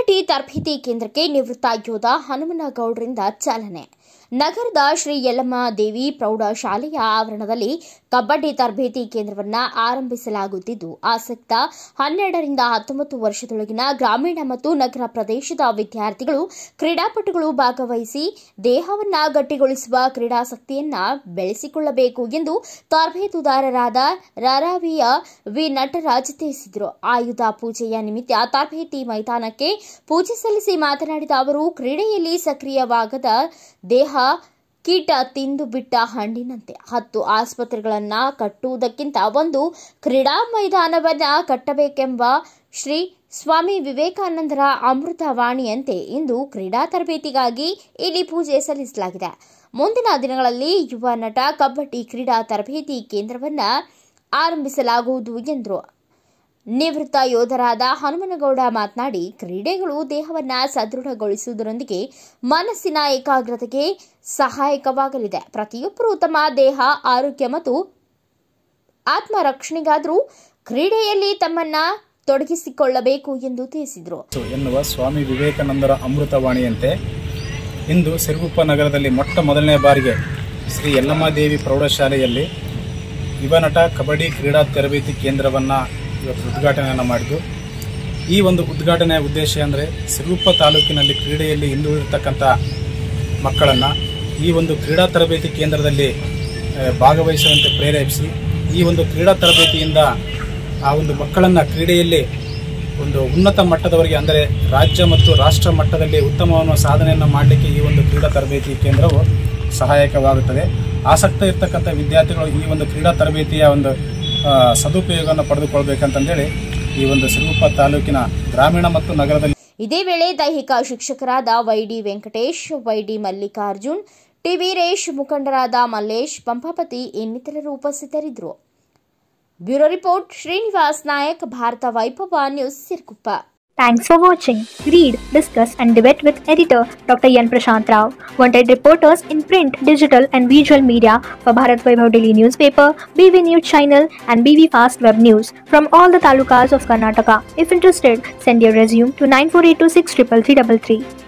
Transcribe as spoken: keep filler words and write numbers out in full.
ಕಬಡ್ಡಿ ತರಬೇತಿ ಕೇಂದ್ರಕ್ಕೆ ನಿವೃತ್ತ ಯೋಧ ಹನುಮನಗೌಡರಿಂದ ಚಾಲನೆ. ನಗರದ ಶ್ರೀ ಯಲ್ಲಮ್ಮ ದೇವಿ ಪ್ರೌಢಶಾಲೆಯ ಆವರಣದಲ್ಲಿ ಕಬಡ್ಡಿ ತರಬೇತಿ ಕೇಂದ್ರವನ್ನು ಆರಂಭಿಸಲಾಗುತ್ತಿದ್ದು, ಆಸಕ್ತ ಹನ್ನೆರಡರಿಂದ ಹತ್ತೊಂಬತ್ತು ವರ್ಷದೊಳಗಿನ ಗ್ರಾಮೀಣ ಮತ್ತು ನಗರ ಪ್ರದೇಶದ ವಿದ್ಯಾರ್ಥಿಗಳು, ಕ್ರೀಡಾಪಟುಗಳು ಭಾಗವಹಿಸಿ ದೇಹವನ್ನು ಗಟ್ಟಿಗೊಳಿಸುವ ಕ್ರೀಡಾಸಕ್ತಿಯನ್ನು ಬೆಳೆಸಿಕೊಳ್ಳಬೇಕು ಎಂದು ತರಬೇತುದಾರರಾದ ರಾರಾವಿಯ ವಿ ನಟರಾಜ್ ತಿಳಿಸಿದರು. ಆಯುಧ ಪೂಜೆಯ ನಿಮಿತ್ತ ತರಬೇತಿ ಮೈದಾನಕ್ಕೆ ಪೂಜೆ ಸಲ್ಲಿಸಿ ಮಾತನಾಡಿದ ಅವರು, ಕ್ರೀಡೆಯಲ್ಲಿ ಸಕ್ರಿಯವಾಗದ ದೇಹ ಕೀಟ ತಿಂದು ಬಿಟ್ಟ ಹಣ್ಣಿನಂತೆ. ಹತ್ತು ಆಸ್ಪತ್ರೆಗಳನ್ನು ಕಟ್ಟುವುದಕ್ಕಿಂತ ಒಂದು ಕ್ರೀಡಾ ಮೈದಾನವನ್ನು ಕಟ್ಟಬೇಕೆಂಬ ಶ್ರೀ ಸ್ವಾಮಿ ವಿವೇಕಾನಂದರ ಅಮೃತವಾಣಿಯಂತೆ ಇಂದು ಕ್ರೀಡಾ ತರಬೇತಿಗಾಗಿ ಇಲ್ಲಿ ಪೂಜೆ ಸಲ್ಲಿಸಲಾಗಿದೆ. ಮುಂದಿನ ದಿನಗಳಲ್ಲಿ ಯುವ ನಟ ಕಬಡ್ಡಿ ಕ್ರೀಡಾ ತರಬೇತಿ ಕೇಂದ್ರವನ್ನು ಆರಂಭಿಸಲಾಗುವುದು ಎಂದರು. ನಿವೃತ್ತ ಯೋಧರಾದ ಹನುಮನಗೌಡ ಮಾತನಾಡಿ, ಕ್ರೀಡೆಗಳು ದೇಹವನ್ನು ಸದೃಢಗೊಳಿಸುವುದರೊಂದಿಗೆ ಮನಸ್ಸಿನ ಏಕಾಗ್ರತೆಗೆ ಸಹಾಯಕವಾಗಲಿದೆ. ಪ್ರತಿಯೊಬ್ಬರೂ ತಮ್ಮ ದೇಹ ಆರೋಗ್ಯ ಮತ್ತು ಆತ್ಮರಕ್ಷಣೆಗಾದರೂ ಕ್ರೀಡೆಯಲ್ಲಿ ತಮ್ಮನ್ನ ತೊಡಗಿಸಿಕೊಳ್ಳಬೇಕು ಎಂದು ತಿಳಿಸಿದರು. ಎನ್ನುವ ಸ್ವಾಮಿ ವಿವೇಕಾನಂದರ ಅಮೃತವಾಣಿಯಂತೆ ಇಂದು ಸಿರುಗುಪ್ಪ ನಗರದಲ್ಲಿ ಮೊಟ್ಟ ಮೊದಲನೇ ಬಾರಿಗೆ ಶ್ರೀ ಯಲ್ಲಮ್ಮ ದೇವಿ ಪ್ರೌಢಶಾಲೆಯಲ್ಲಿ ಯುವ ನಟ ಕಬಡ್ಡಿ ಕ್ರೀಡಾ ತರಬೇತಿ ಕೇಂದ್ರವನ್ನು ಇವತ್ತು ಉದ್ಘಾಟನೆಯನ್ನು ಮಾಡಿದ್ದು, ಈ ಒಂದು ಉದ್ಘಾಟನೆಯ ಉದ್ದೇಶ ಅಂದರೆ ಸಿರುಗುಪ್ಪ ತಾಲೂಕಿನಲ್ಲಿ ಕ್ರೀಡೆಯಲ್ಲಿ ಹಿಂದುಳಿದಿರ್ತಕ್ಕಂಥ ಮಕ್ಕಳನ್ನು ಈ ಒಂದು ಕ್ರೀಡಾ ತರಬೇತಿ ಕೇಂದ್ರದಲ್ಲಿ ಭಾಗವಹಿಸುವಂತೆ ಪ್ರೇರೇಪಿಸಿ, ಈ ಒಂದು ಕ್ರೀಡಾ ತರಬೇತಿಯಿಂದ ಆ ಒಂದು ಮಕ್ಕಳನ್ನು ಕ್ರೀಡೆಯಲ್ಲಿ ಒಂದು ಉನ್ನತ ಮಟ್ಟದವರೆಗೆ ಅಂದರೆ ರಾಜ್ಯ ಮತ್ತು ರಾಷ್ಟ್ರ ಮಟ್ಟದಲ್ಲಿ ಉತ್ತಮವನ್ನು ಸಾಧನೆಯನ್ನು ಮಾಡಲಿಕ್ಕೆ ಈ ಒಂದು ಕ್ರೀಡಾ ತರಬೇತಿ ಕೇಂದ್ರವು ಸಹಾಯಕವಾಗುತ್ತದೆ. ಆಸಕ್ತ ಇರತಕ್ಕಂಥ ವಿದ್ಯಾರ್ಥಿಗಳು ಈ ಒಂದು ಕ್ರೀಡಾ ತರಬೇತಿಯ ಒಂದು ಸದುಪಯೋಗವನ್ನು ಪಡೆದುಕೊಳ್ಳಬೇಕಂತಂದೇಳಿ ಈ ಒಂದು ಸಿರುಗುಪ್ಪ ತಾಲೂಕಿನ ಗ್ರಾಮೀಣ ಮತ್ತು ನಗರದಲ್ಲಿ ಇದೇ ವೇಳೆ ದೈಹಿಕ ಶಿಕ್ಷಕರಾದ Y D Venkatesh, Y D Mallikarjun, T Veeresh, ಮುಖಂಡರಾದ ಮಲ್ಲೇಶ್, ಪಂಪಾಪತಿ ಇನ್ನಿತರರು ಉಪಸ್ಥಿತರಿದ್ದರು. Bureau report Srinivas Nayak, Bharata Vaibhava news, Siruguppa. Thanks for watching. Read, discuss and debate with editor Doctor Yan Prashant Rao. Wanted reporters in print, digital and visual media for Bharat Vaibhav Daily Newspaper, B V News Channel and B V Fast Web News from all the talukas of Karnataka. If interested, send your resume to nine four eight two six three three three three.